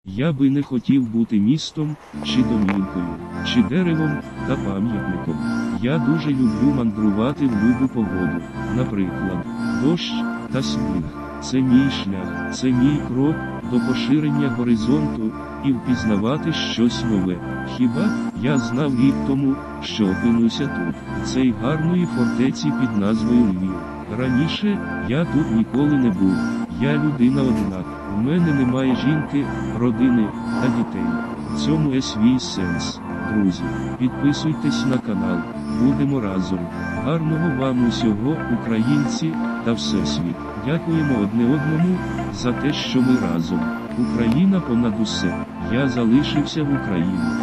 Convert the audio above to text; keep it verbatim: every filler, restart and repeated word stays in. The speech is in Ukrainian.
Я би не хотів бути містом, чи домівкою, чи деревом, та пам'ятником. Я дуже люблю мандрувати в любу погоду. Наприклад, дощ та сніг. Це мій шлях, це мій крок до поширення горизонту і впізнавати щось нове. Хіба я знав рік тому, що опинуся тут, в цій гарної фортеці під назвою Львів. Раніше я тут ніколи не був. Я людина одна. У мене немає жінки, родини та дітей. В цьому є свій сенс. Друзі, підписуйтесь на канал. Будемо разом. Гарного вам усього, українці та всесвіт. Дякуємо одне одному за те, що ми разом. Україна понад усе. Я залишився в Україні.